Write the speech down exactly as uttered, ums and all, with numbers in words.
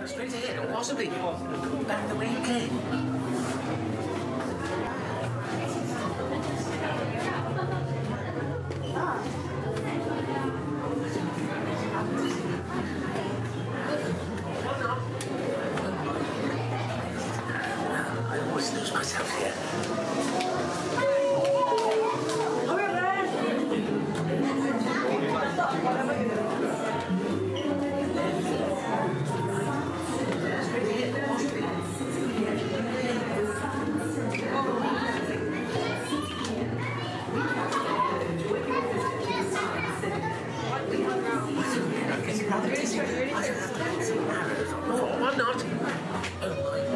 straight ahead, or possibly back the way you came. I always lose myself here. Why not? Oh my